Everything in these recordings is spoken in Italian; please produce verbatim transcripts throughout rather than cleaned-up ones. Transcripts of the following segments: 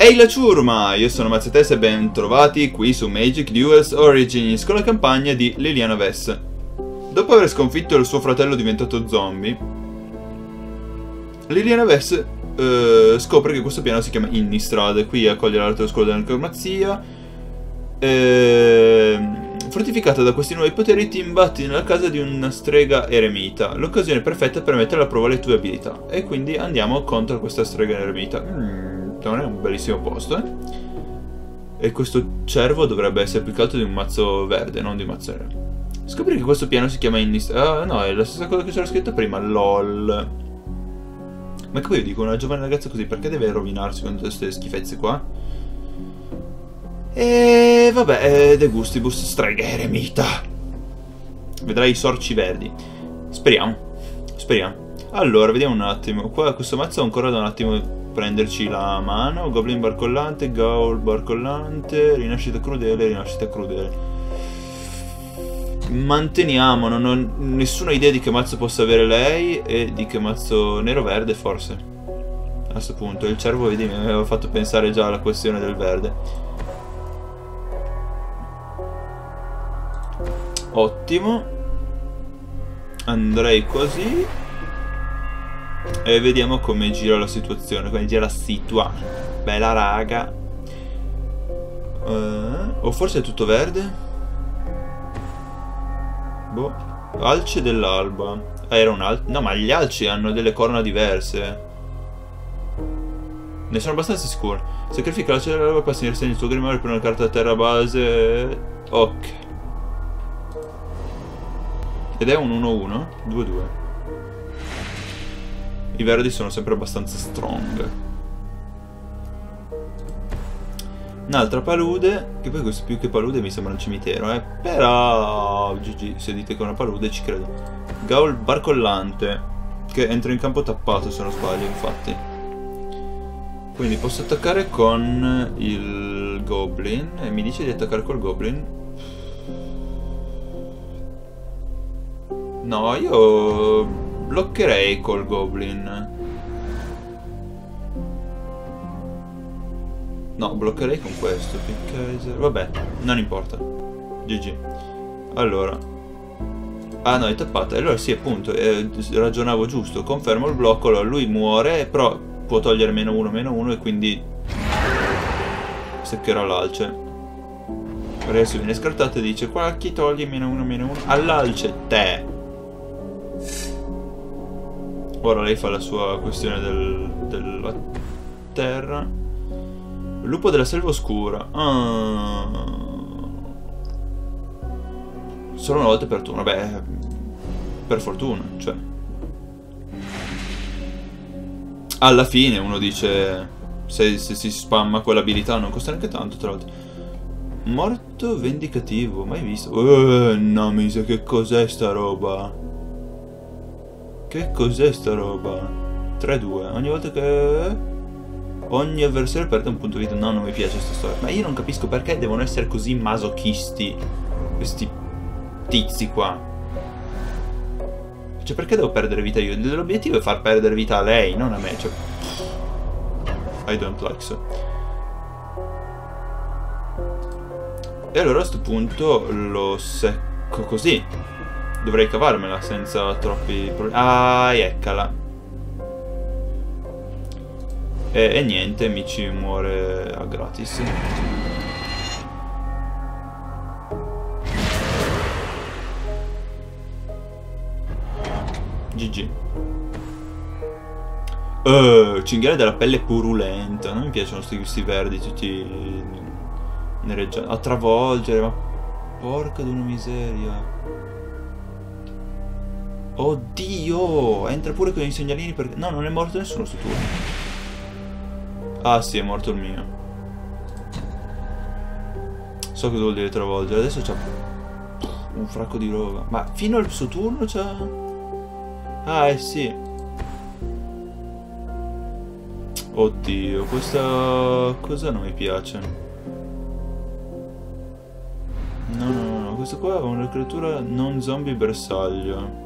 Ehi la ciurma! Io sono Mazzetes e ben trovati qui su Magic Duels Origins con la campagna di Liliana Vess. Dopo aver sconfitto il suo fratello diventato zombie, Liliana Vess eh, scopre che questo piano si chiama Innistrad. Qui accoglie l'altro scuola della necromanzia. Eh, fortificata da questi nuovi poteri, ti imbatti nella casa di una strega eremita. L'occasione perfetta per mettere alla prova le tue abilità. E quindi andiamo contro questa strega eremita. Mm. Non è un bellissimo posto, eh? E questo cervo dovrebbe essere più che altro di un mazzo verde, non di un mazzo nero. Scopri che questo piano si chiama Innistrad. Ah, no, è la stessa cosa che c'era scritto prima, lol. Ma che poi io dico, una giovane ragazza così, perché deve rovinarsi con tutte queste schifezze qua? E vabbè, eh, de gustibus, strega eremita. Vedrai i sorci verdi. Speriamo, speriamo. Allora, vediamo un attimo. Qua questo mazzo ancora da un attimo prenderci la mano. Goblin barcollante, Gaul barcollante, rinascita crudele, rinascita crudele. Manteniamo, non ho nessuna idea di che mazzo possa avere lei e di che mazzo nero-verde forse. A questo punto, il cervo, vedi, mi aveva fatto pensare già alla questione del verde. Ottimo. Andrei così. E vediamo come gira la situazione, come gira la situazione. Bella raga. uh, O forse è tutto verde? Boh. Alce dell'alba. Ah, era un alce. No, ma gli alci hanno delle corna diverse. Ne sono abbastanza sicuro. Sacrifica l'alce dell'alba per segnersi nel suo grimoire per una carta a terra base. Ok. Ed è un uno uno? due due. I verdi sono sempre abbastanza strong. Un'altra palude. Che poi questo più che palude mi sembra un cimitero, eh. Però G G, se dite che è una palude ci credo. Gaul barcollante, che entra in campo tappato se non sbaglio, infatti. Quindi posso attaccare con il goblin. E mi dice di attaccare col goblin. No, io bloccherei col goblin. No, bloccherei con questo. Pickkaiser. Vabbè, non importa. G G. Allora. Ah no, è tappata. Allora sì, appunto, eh, ragionavo giusto. Confermo il blocco. Allora lui muore, però può togliere meno uno, meno uno e quindi seccherò l'alce. Adesso viene scartato e dice: qua chi togli meno uno, meno uno? All'alce, te. Ora lei fa la sua questione del, della terra. Lupo della selva oscura. Ah. Solo una volta per turno. Beh, per fortuna, cioè. Alla fine uno dice, se, se si spamma quell'abilità non costa neanche tanto, tra l'altro. Morto vendicativo, mai visto. Uh, no, mise, che cos'è sta roba? Che cos'è sta roba? tre due. Ogni volta che ogni avversario perde un punto vita. No, non mi piace questa storia. Ma io non capisco perché devono essere così masochisti questi tizi qua. Cioè, perché devo perdere vita io? L'obiettivo è far perdere vita a lei, non a me. Cioè, I don't like so. E allora a questo punto lo secco così. Dovrei cavarmela senza troppi problemi. Ah, eccala. E, e niente, mi ci muore a gratis. G G. Uh, cinghiale della pelle purulenta. Non mi piacciono questi verdi tutti nereggianti. A travolgere, ma porca di una miseria. Oddio! Entra pure con i segnalini perché... No, non è morto nessuno sto turno. Ah sì, è morto il mio. So cosa vuol dire travolgere. Adesso c'ha un fracco di roba. Ma fino al suo turno c'ha... Ah, eh sì. Oddio, questa cosa non mi piace. No, no, no, no. Questo qua è una creatura non zombie bersaglio.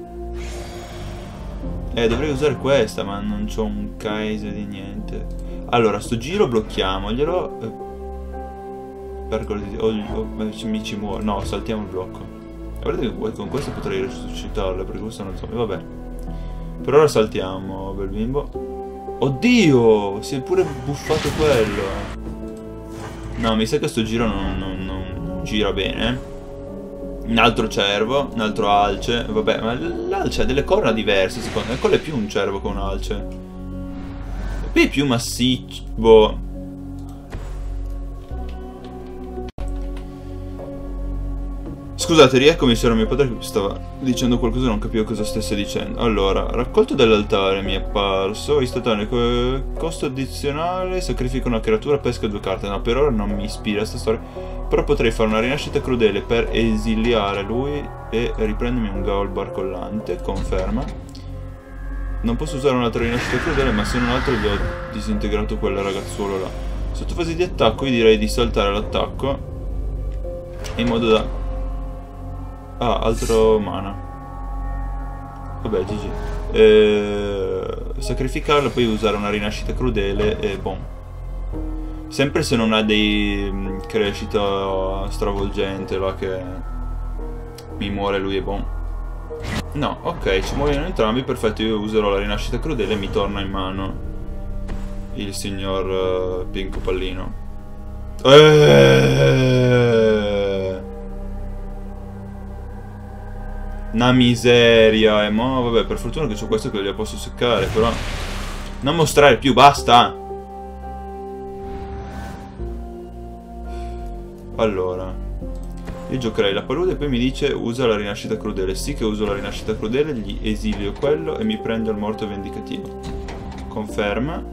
Eh, dovrei usare questa, ma non c'ho un Kaiser di niente. Allora, sto giro blocchiamoglielo. Eh, per cortesia. Oh, oh, mi ci muore. No, saltiamo il blocco. Guardate che con questo potrei resuscitarlo, perché questo è uno zombie. Vabbè. Per ora saltiamo, bel bimbo. Oddio! Si è pure buffato quello. No, mi sa che sto giro non, non, non, non gira bene. Un altro cervo, un altro alce. Vabbè, ma l'alce ha delle corna diverse, secondo me. Quello è più un cervo che un alce. E poi è più massiccio. Boh. Scusate, rieccomi, c'era mio padre che stava dicendo qualcosa e non capivo cosa stesse dicendo. Allora, raccolto dall'altare mi è apparso, istantaneo, costo addizionale, sacrifica una creatura, pesca due carte. No, per ora non mi ispira sta storia, però potrei fare una rinascita crudele per esiliare lui e riprendermi un gaul barcollante, conferma. Non posso usare un'altra rinascita crudele, ma se non altro gli ho disintegrato quel ragazzuolo là. Sotto fase di attacco io direi di saltare l'attacco in modo da... Ah, altro mana. Vabbè, G G. Eh, sacrificarlo, poi usare una rinascita crudele e boh. Sempre se non ha dei crescita stravolgente là che mi muore lui e boh. No, ok, ci muoiono entrambi, perfetto, io userò la rinascita crudele e mi torna in mano il signor uh, Pinco Pallino. Eeeh. Una miseria, e mo vabbè, per fortuna che c'ho questo che li posso seccare, però non mostrare più, basta. Allora, io giocherei la palude e poi mi dice usa la rinascita crudele. Sì che uso la rinascita crudele, gli esilio quello e mi prendo il morto vendicativo. Conferma.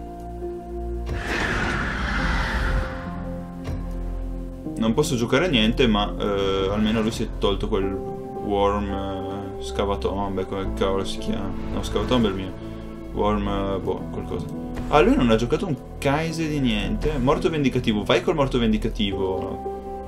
Non posso giocare niente, ma eh, almeno lui si è tolto quel worm eh, scavatombe, come cavolo si chiama? No, scavatombe è il mio. Worm, eh, boh, qualcosa. Ah, lui non ha giocato un Kaise di niente. Morto vendicativo, vai col morto vendicativo.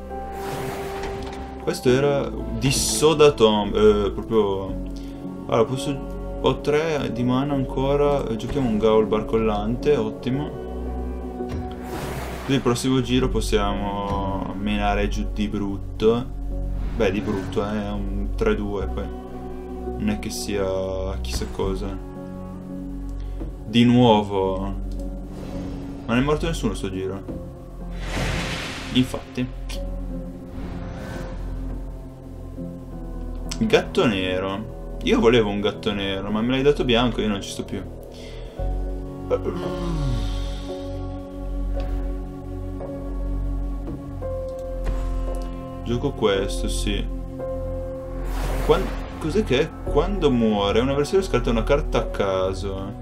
Questo era dissodatombe, eh, proprio... Allora, posso... ho tre di mana ancora, giochiamo un gaul barcollante, ottimo. Quindi il prossimo giro possiamo menare giù di brutto. Beh, di brutto, eh, è un tre due poi. Non è che sia chissà cosa. Di nuovo. Ma non è morto nessuno sto giro. Infatti. Gatto nero. Io volevo un gatto nero, ma me l'hai dato bianco e io non ci sto più. Gioco questo, sì. Quando... Cos'è che è? Quando muore un avversario scarta una carta a caso.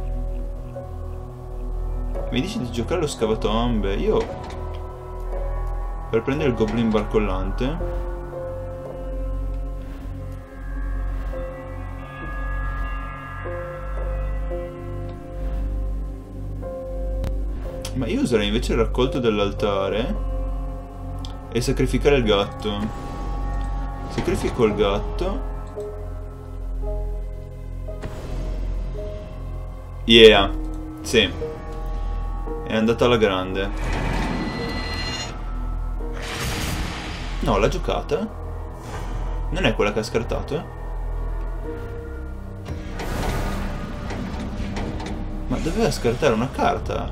Mi dici di giocare allo scavatombe. Io... Per prendere il goblin barcollante... Ma io userei invece il raccolto dell'altare e sacrificare il gatto. Sacrifico il gatto. Yeah, sì. È andata alla grande. No, l'ha giocata? Non è quella che ha scartato, eh? Ma doveva scartare una carta.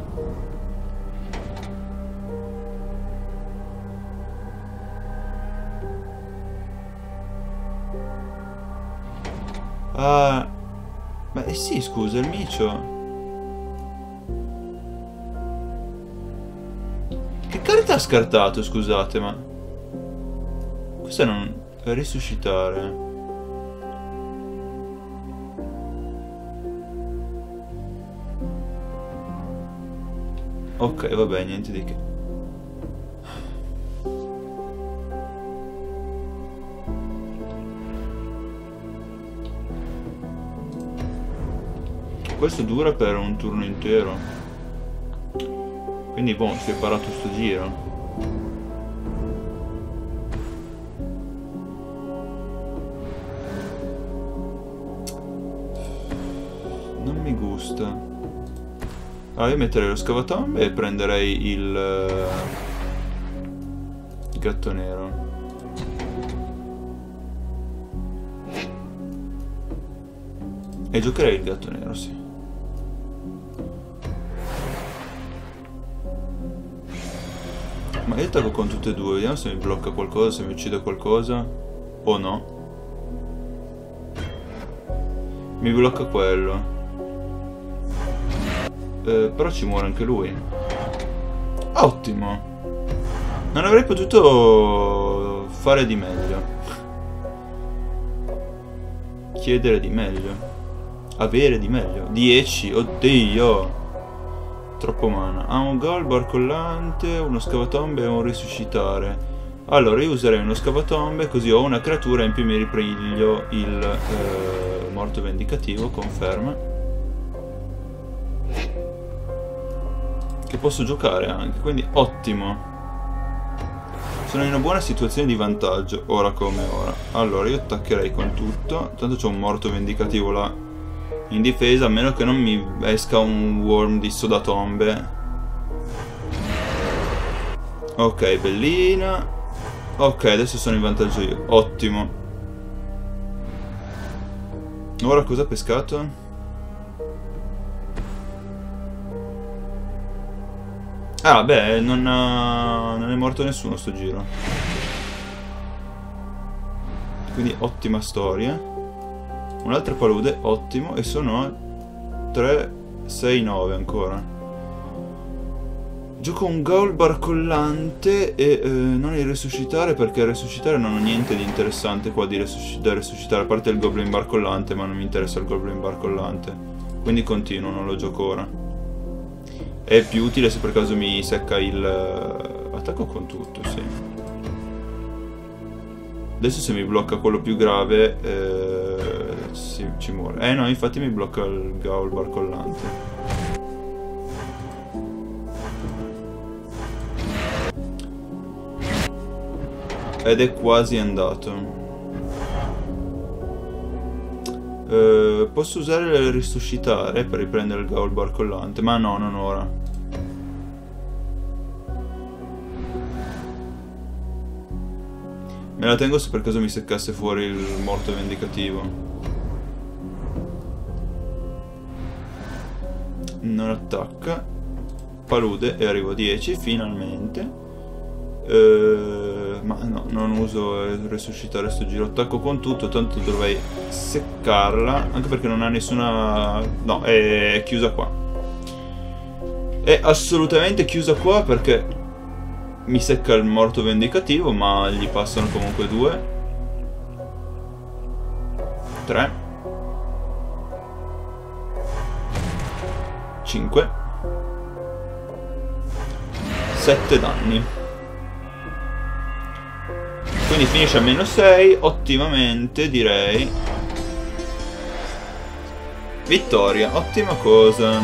Ah... Ma eh sì, scusa, il micio. Che carta ha scartato, scusate, ma... Questa non... Risuscitare. Ok, vabbè, niente di che. Questo dura per un turno intero. Quindi boh, si è parato sto giro. Non mi gusta. Allora io metterei lo scavatombe e prenderei il... il gatto nero. E giocherei il gatto nero, sì. Ma io attacco con tutte e due, vediamo se mi blocca qualcosa, se mi uccide qualcosa. O no. Mi blocca quello. Eh, però ci muore anche lui. Ottimo. Non avrei potuto fare di meglio. Chiedere di meglio. Avere di meglio. dieci, oddio. Troppo mana. Ha un gol, barcollante, uno scavatombe e un risuscitare. Allora io userei uno scavatombe, così ho una creatura e in più mi ripiglio il eh, morto vendicativo, conferma. Che posso giocare anche, quindi ottimo. Sono in una buona situazione di vantaggio, ora come ora. Allora io attaccherei con tutto, tanto c'ho un morto vendicativo là in difesa, a meno che non mi esca un worm di sodatombe. Ok, bellina. Ok, adesso sono in vantaggio io. Ottimo. Ora cosa ha pescato? Ah, beh, non, ha... non è morto nessuno sto giro. Quindi ottima storia. Un'altra palude, ottimo, e sono a tre, sei, nove ancora. Gioco un ghoul barcollante e eh, non il resuscitare, perché il resuscitare non ho niente di interessante qua di resusc da resuscitare, a parte il goblin barcollante, ma non mi interessa il goblin barcollante. Quindi continuo, non lo gioco ora. È più utile se per caso mi secca il... Uh, attacco con tutto, sì. Adesso se mi blocca quello più grave... Eh, sì, ci muore. Eh no, infatti mi blocca il ghoul barcollante. Ed è quasi andato. Eh, posso usare il risuscitare per riprendere il ghoul barcollante, ma no, non ora. Me la tengo se per caso mi seccasse fuori il morto vendicativo. Non attacca. Palude e arrivo a dieci finalmente. Uh, ma no, non uso il resuscitare sto giro. Attacco con tutto, tanto dovrei seccarla. Anche perché non ha nessuna... No, è chiusa qua. È assolutamente chiusa qua perché mi secca il morto vendicativo, ma gli passano comunque due. tre. cinque. sette danni. Quindi finisce a meno sei, ottimamente direi. Vittoria, ottima cosa.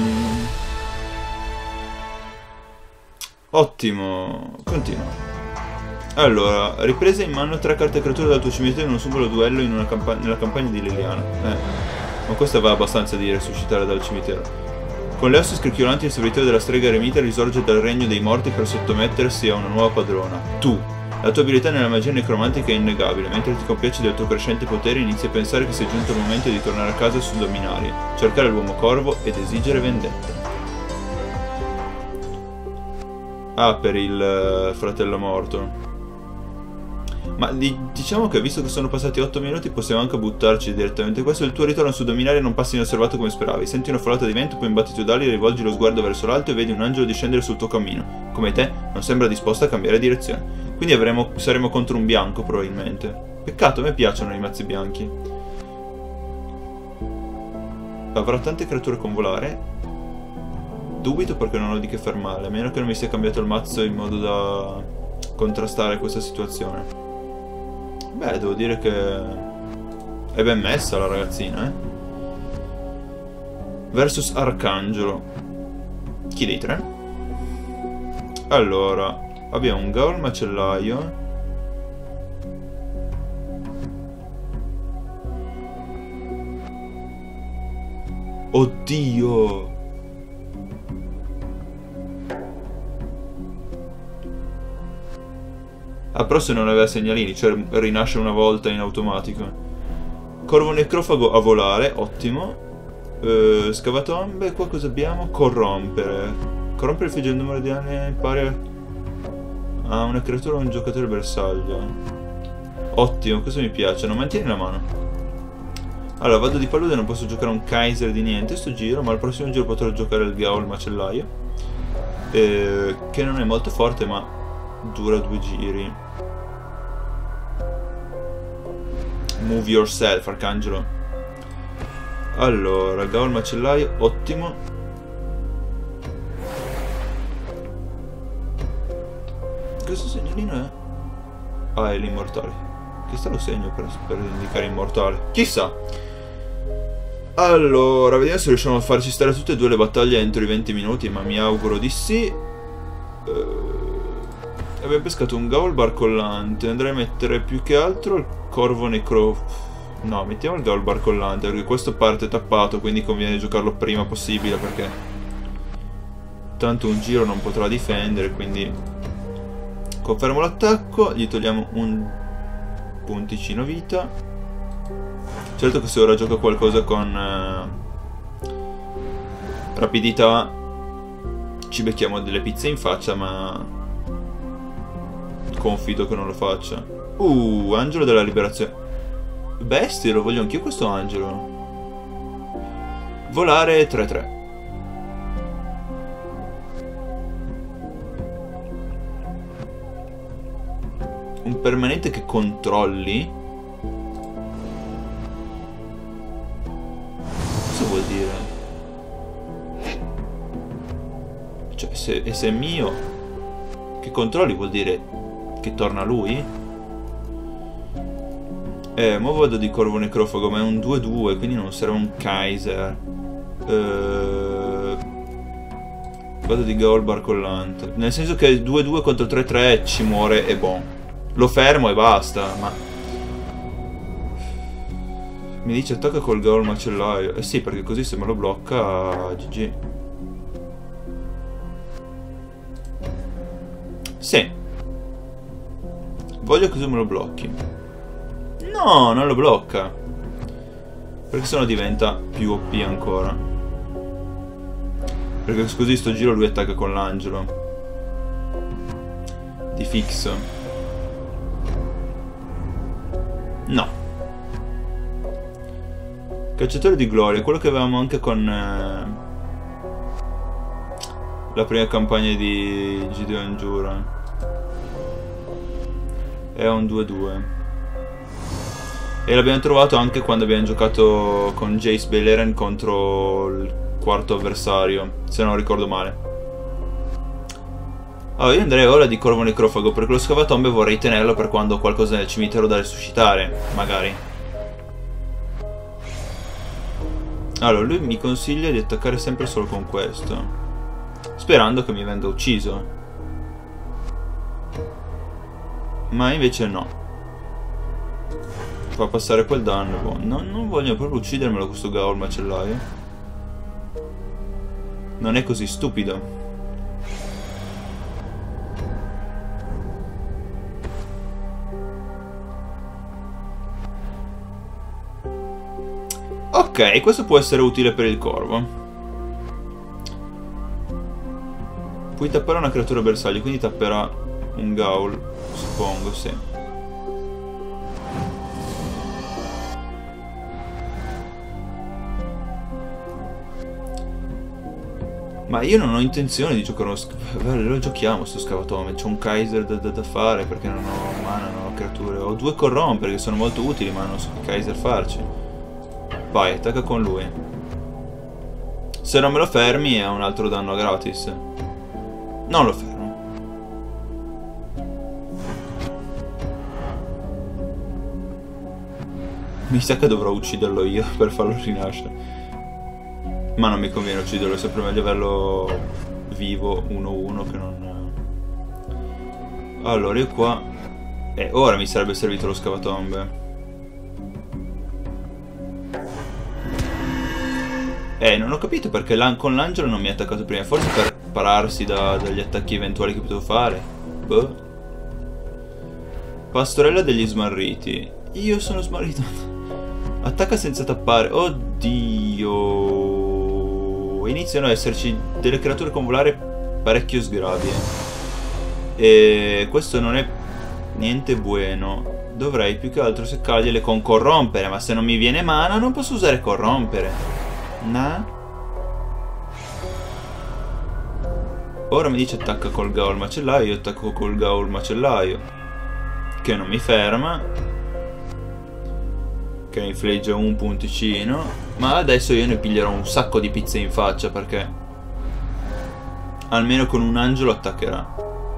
Ottimo, continua. Allora, ripresa in mano tre carte creature dal tuo cimitero in un singolo duello in una campa nella campagna di Liliana. Eh, ma questa va abbastanza di resuscitare dal cimitero. Con le ossa scricchiolanti il servitore della strega eremita risorge dal regno dei morti per sottomettersi a una nuova padrona. Tu. La tua abilità nella magia necromantica è innegabile, mentre ti compiaci del tuo crescente potere inizi a pensare che sia giunto il momento di tornare a casa su Dominaria, cercare l'uomo corvo ed esigere vendetta. Ah, per il uh, fratello morto. Ma di diciamo che visto che sono passati otto minuti possiamo anche buttarci direttamente questo. Il tuo ritorno su Dominaria non passa inosservato come speravi. Senti una folata di vento, poi imbatti i tuoi dadi, rivolgi lo sguardo verso l'alto e vedi un angelo discendere sul tuo cammino. Come te, non sembra disposta a cambiare direzione. Quindi avremo, saremo contro un bianco probabilmente. Peccato, a me piacciono i mazzi bianchi. Avrà tante creature con volare. Dubito perché non ho di che far male, a meno che non mi sia cambiato il mazzo in modo da contrastare questa situazione. Beh, devo dire che è ben messa la ragazzina, eh. Versus Arcangelo. Chi dei tre? Allora, abbiamo un Gaul macellaio. Oddio! Ah, però se non aveva segnalini, cioè rinasce una volta in automatico. Corvo necrofago a volare, ottimo. Uh, scavatombe, qua cosa abbiamo? Corrompere. Corrompere il figlio il numero di anni pari a una creatura o un giocatore bersaglio. Ottimo, questo mi piace. Non mantieni la mano. Allora, vado di palude, non posso giocare un Kaiser di niente sto giro, ma al prossimo giro potrò giocare il Gaul macellaio. Eh, che non è molto forte, ma dura due giri. Move yourself, Arcangelo. Allora, Gaul macellaio, ottimo. Questo segnalino è? Ah, è l'immortale. Che sta lo segno per, per indicare immortale? Chissà. Allora, vediamo se riusciamo a farci stare tutte e due le battaglie entro i venti minuti, ma mi auguro di sì. Uh, abbiamo pescato un Gaul barcollante. Andrei a mettere più che altro il corvo necro... No, mettiamo il Gaul barcollante, perché questo parte tappato, quindi conviene giocarlo prima possibile, perché tanto un giro non potrà difendere, quindi confermo l'attacco, gli togliamo un punticino vita. Certo che se ora gioca qualcosa con eh, rapidità ci becchiamo delle pizze in faccia, ma confido che non lo faccia. Uh, angelo della liberazione. Bestia, lo voglio anch'io questo angelo. Volare tre tre. Un permanente che controlli? Cosa vuol dire? Cioè, se, e se è mio, che controlli vuol dire che torna lui? Eh, mo vado di corvo necrofago, ma è un due due, quindi non sarà un Kaiser. Eh, vado di Gaul barcollante. Nel senso che due due contro tre tre ci muore e bon. Lo fermo e basta, ma... Mi dice attacca col Gaul macellaio. Eh sì, perché così se me lo blocca... G G. Sì. Voglio che tu me lo blocchi. No, non lo blocca. Perché sennò diventa più O P ancora. Perché così sto giro lui attacca con l'angelo. Di fix. No. Cacciatore di gloria, quello che avevamo anche con eh, la prima campagna di Gideon Giura. È un due due. E l'abbiamo trovato anche quando abbiamo giocato con Jace Beleren contro il quarto avversario, se non ricordo male. Allora io andrei ora di corvo necrofago, perché lo scavatombe vorrei tenerlo per quando ho qualcosa nel cimitero da resuscitare, magari. Allora lui mi consiglia di attaccare sempre solo con questo, sperando che mi venga ucciso. Ma invece no. Fa passare quel danno. Boh. No, non voglio proprio uccidermelo questo Gaul macellaio. Non è così stupido. Ok, questo può essere utile per il corvo. Puoi tappare una creatura bersaglio, quindi tapperà un Gaul, suppongo, sì. Ma io non ho intenzione di giocare uno scavatome. Lo giochiamo sto scavatome. C'ho un Kaiser da, da, da fare perché non ho mana, non ho creature. Ho due corrompere che sono molto utili, ma non so che Kaiser farci. Vai, attacca con lui. Se non me lo fermi è un altro danno gratis. Non lo fermo. Mi sa che dovrò ucciderlo io per farlo rinascere. Ma non mi conviene ucciderlo, è sempre meglio averlo vivo uno uno che non... Allora io qua... Eh, ora mi sarebbe servito lo scavatombe. Eh, non ho capito perché con l'angelo non mi ha attaccato prima. Forse per pararsi da, dagli attacchi eventuali che potevo fare. Boh. Pastorella degli smarriti. Io sono smarrito. Attacca senza tappare. Oddio. Iniziano ad esserci delle creature con volare parecchio sgravie. E questo non è niente buono. Dovrei più che altro seccargliele con corrompere. Ma se non mi viene mana non posso usare corrompere. Nah. Ora mi dice attacca col Gaul macellaio. Io attacco col Gaul macellaio, che non mi ferma, che infligge un punticino. Ma adesso io ne piglierò un sacco di pizze in faccia, perché almeno con un angelo attaccherà.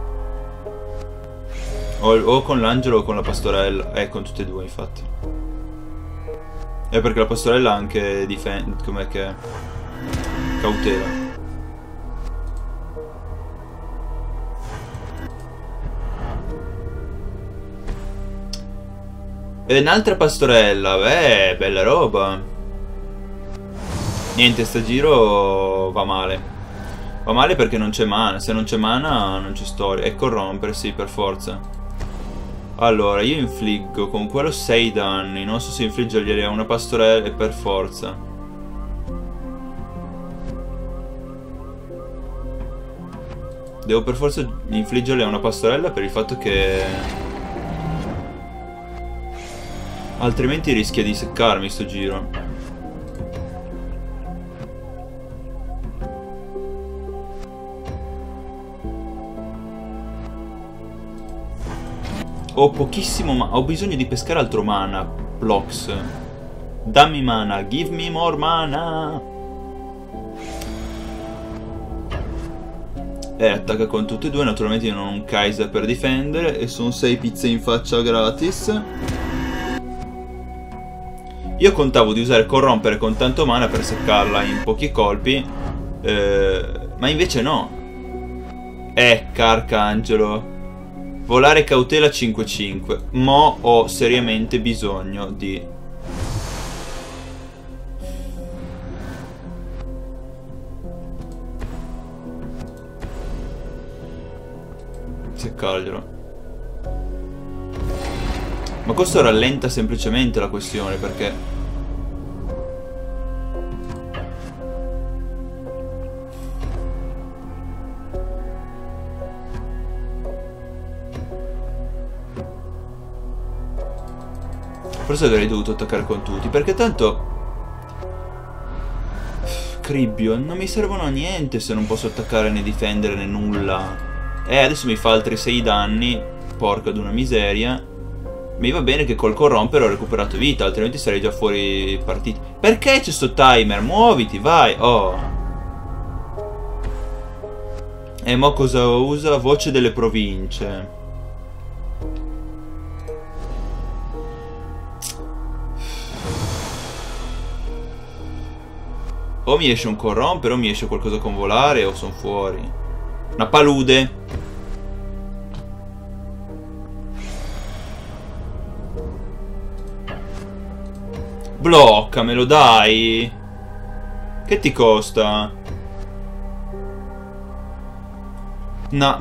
O, o con l'angelo o con la pastorella. Eh, con tutte e due infatti. È perché la pastorella ha anche difend... com'è che è? Cautela. E un'altra pastorella. Beh, bella roba. Niente, sta giro va male. Va male perché non c'è mana. Se non c'è mana non c'è storia. E corrompere, sì, per forza. Allora, io infliggo con quello sei danni. Non so se infliggerglieli a una pastorella e per forza. Devo per forza infliggerli a una pastorella per il fatto che altrimenti rischia di seccarmi sto giro. Ho pochissimo ma ho bisogno di pescare altro mana. Blocks. Dammi mana. Give me more mana. E attacca con tutti e due. Naturalmente io non ho un Kaiser per difendere. E sono sei pizze in faccia gratis. Io contavo di usare corrompere con tanto mana per seccarla in pochi colpi. Eh, ma invece no. Ecco, arcangelo. Volare cautela cinque cinque. Mo ho seriamente bisogno di seccarglielo. Ma questo rallenta semplicemente la questione, perché forse avrei dovuto attaccare con tutti, perché tanto Cribbio non mi servono a niente se non posso attaccare né difendere né nulla. Eh, adesso mi fa altri sei danni. Porca d'una miseria. Mi va bene che col corrompere ho recuperato vita, altrimenti sarei già fuori partita. Perché c'è sto timer? Muoviti, vai. Oh. E mo cosa usa? Voce delle province. O mi esce un corrompere o mi esce qualcosa con volare o sono fuori. Una palude. Bloccamelo, dai. Che ti costa? No.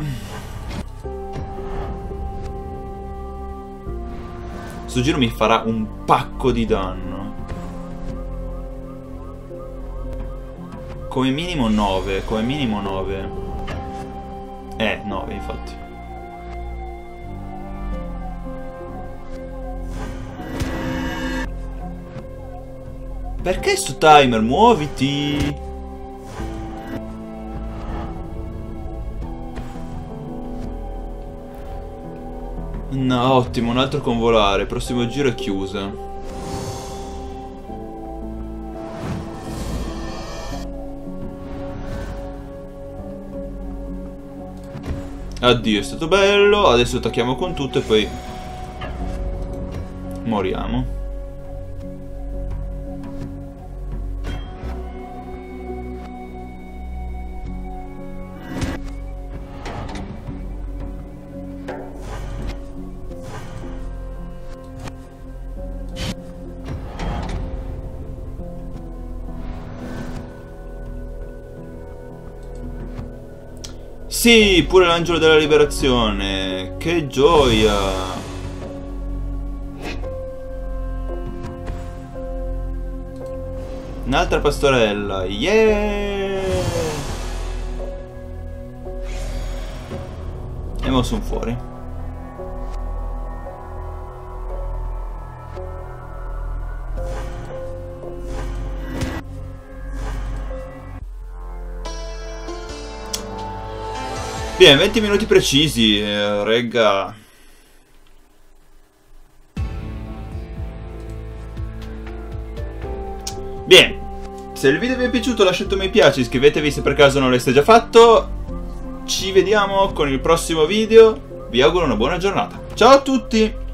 Sto giro mi farà un pacco di danno. Come minimo nove, come minimo nove. Eh, nove infatti. Perché sto timer? Muoviti! No, ottimo, un altro con volare. Prossimo giro è chiusa. Addio, è stato bello. Adesso attacchiamo con tutto e poi moriamo. Sì, pure l'angelo della liberazione. Che gioia. Un'altra pastorella. Yeah! E mo sono fuori. Bene, venti minuti precisi, eh, regga. Bene, se il video vi è piaciuto lasciate un mi piace, iscrivetevi se per caso non l'avete già fatto. Ci vediamo con il prossimo video, vi auguro una buona giornata. Ciao a tutti!